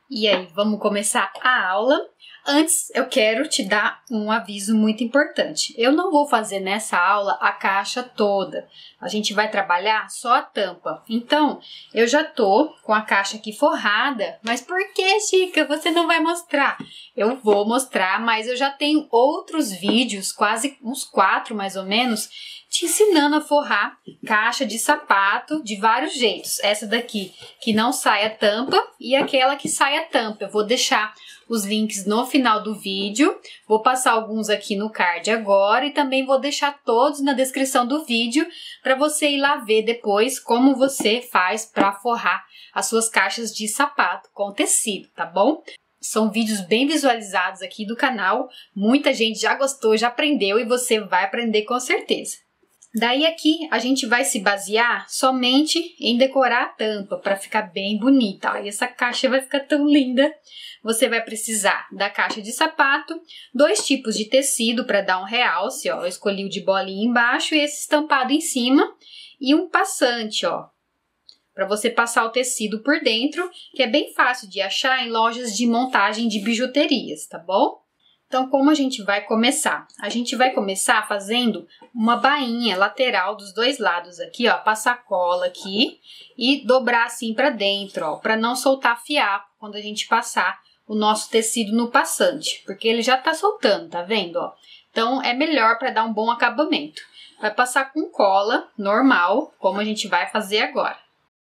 E aí, vamos começar a aula? Antes, eu quero te dar um aviso muito importante. Eu não vou fazer nessa aula a caixa toda. A gente vai trabalhar só a tampa. Então, eu já tô com a caixa aqui forrada. Mas por que, Chica, você não vai mostrar? Eu vou mostrar, mas eu já tenho outros vídeos, quase uns 4 mais ou menos, te ensinando a forrar caixa de sapato de vários jeitos. Essa daqui que não sai a tampa e aquela que sai a tampa. Eu vou deixar os links no final do vídeo, vou passar alguns aqui no card agora e também vou deixar todos na descrição do vídeo para você ir lá ver depois como você faz para forrar as suas caixas de sapato com tecido, tá bom? São vídeos bem visualizados aqui do canal, muita gente já gostou, já aprendeu e você vai aprender com certeza. Daí aqui a gente vai se basear somente em decorar a tampa para ficar bem bonita. Ai, essa caixa vai ficar tão linda. Você vai precisar da caixa de sapato, 2 tipos de tecido para dar um realce, ó. Eu escolhi o de bolinha embaixo e esse estampado em cima e um passante, ó, para você passar o tecido por dentro, que é bem fácil de achar em lojas de montagem de bijuterias, tá bom? Então, como a gente vai começar? A gente vai começar fazendo uma bainha lateral dos dois lados aqui, ó, passar cola aqui e dobrar assim para dentro, ó, para não soltar fiapo quando a gente passar o nosso tecido no passante, porque ele já tá soltando, tá vendo, ó? Então, é melhor para dar um bom acabamento. Vai passar com cola normal, como a gente vai fazer agora.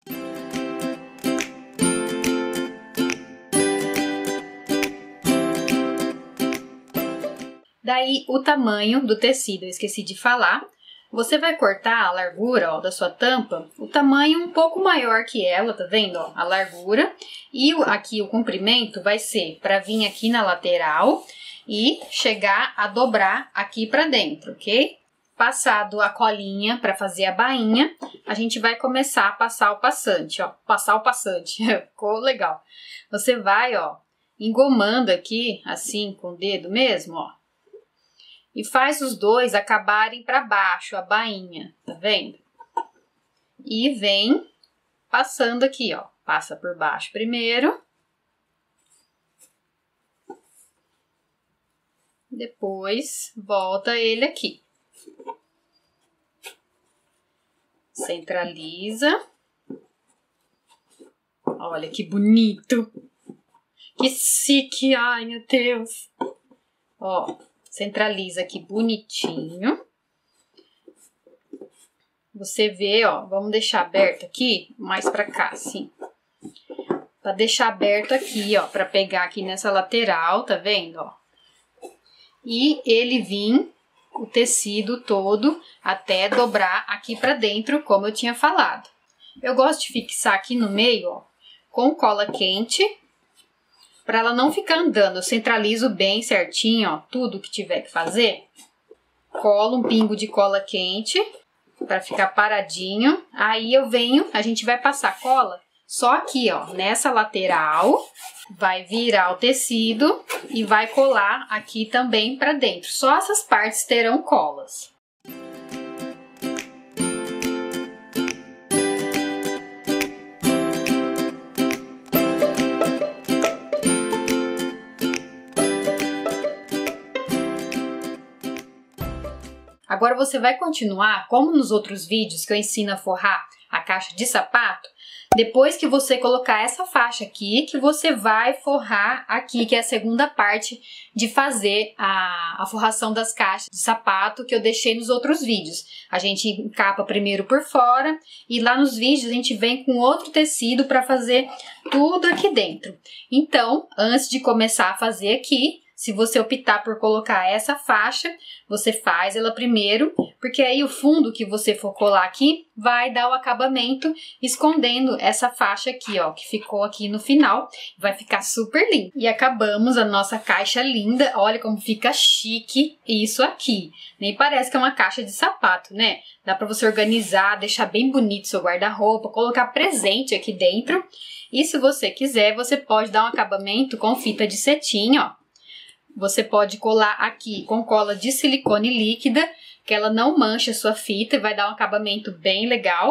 Daí, o tamanho do tecido, eu esqueci de falar. Você vai cortar a largura, ó, da sua tampa, o tamanho um pouco maior que ela, tá vendo, ó, a largura. E aqui o comprimento vai ser para vir aqui na lateral e chegar a dobrar aqui para dentro, ok? Passado a colinha para fazer a bainha, a gente vai começar a passar o passante, ó. Passar o passante, ficou legal. Você vai, ó, engomando aqui, assim, com o dedo mesmo, ó. E faz os dois acabarem para baixo, a bainha, tá vendo? E vem passando aqui, ó. Passa por baixo primeiro. Depois, volta ele aqui. Centraliza. Olha que bonito. Que chique, ai meu Deus. Ó. Centraliza aqui bonitinho. Você vê, ó, vamos deixar aberto aqui, mais pra cá, assim. Pra deixar aberto aqui, ó, pra pegar aqui nessa lateral, tá vendo, ó? E ele vir, o tecido todo, até dobrar aqui pra dentro, como eu tinha falado. Eu gosto de fixar aqui no meio, ó, com cola quente. Para ela não ficar andando, eu centralizo bem certinho, ó, tudo que tiver que fazer. Colo um pingo de cola quente para ficar paradinho. Aí eu venho, a gente vai passar cola só aqui, ó, nessa lateral. Vai virar o tecido e vai colar aqui também para dentro. Só essas partes terão colas. Agora você vai continuar, como nos outros vídeos que eu ensino a forrar a caixa de sapato, depois que você colocar essa faixa aqui, que você vai forrar aqui, que é a segunda parte de fazer a forração das caixas de sapato que eu deixei nos outros vídeos. A gente encapa primeiro por fora e lá nos vídeos a gente vem com outro tecido para fazer tudo aqui dentro. Então, antes de começar a fazer aqui, se você optar por colocar essa faixa, você faz ela primeiro, porque aí o fundo que você for colar aqui vai dar o acabamento escondendo essa faixa aqui, ó, que ficou aqui no final. Vai ficar super lindo. E acabamos a nossa caixa linda. Olha como fica chique isso aqui. Nem parece que é uma caixa de sapato, né? Dá pra você organizar, deixar bem bonito seu guarda-roupa, colocar presente aqui dentro. E se você quiser, você pode dar um acabamento com fita de cetim, ó. Você pode colar aqui com cola de silicone líquida, que ela não mancha a sua fita e vai dar um acabamento bem legal.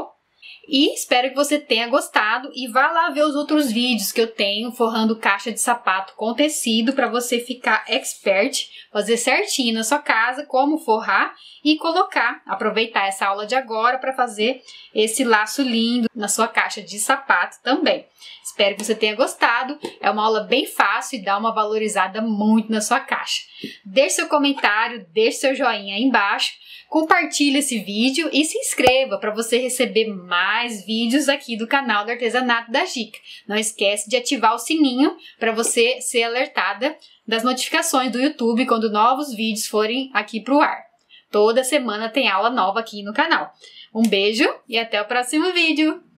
E espero que você tenha gostado e vá lá ver os outros vídeos que eu tenho forrando caixa de sapato com tecido para você ficar expert, fazer certinho na sua casa como forrar e colocar, aproveitar essa aula de agora para fazer esse laço lindo na sua caixa de sapato também. Espero que você tenha gostado, é uma aula bem fácil e dá uma valorizada muito na sua caixa. Deixe seu comentário, deixe seu joinha aí embaixo, compartilhe esse vídeo e se inscreva para você receber mais vídeos aqui do canal do Artesanato da Gica. Não esquece de ativar o sininho para você ser alertada das notificações do YouTube quando novos vídeos forem aqui para o ar. Toda semana tem aula nova aqui no canal. Um beijo e até o próximo vídeo!